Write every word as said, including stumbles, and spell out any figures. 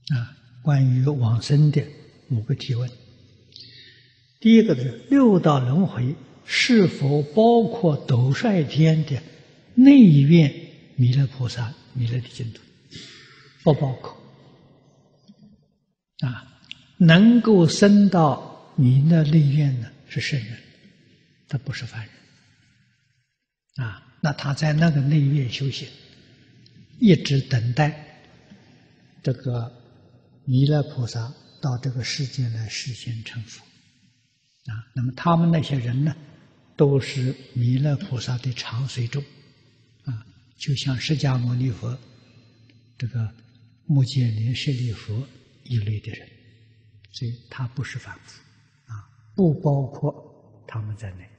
啊，关于往生的五个提问。第一个是六道轮回是否包括斗率天的内院弥勒菩萨、弥勒的净土？不包括。啊，能够升到弥勒内院呢，是圣人，他不是凡人。啊，那他在那个内院修行，一直等待这个弥勒菩萨到这个世界来实现成佛。啊，那么他们那些人呢，都是弥勒菩萨的常随众。啊，就像释迦牟尼佛、这个目犍连舍利佛一类的人，所以他不是凡夫，啊，不包括他们在内。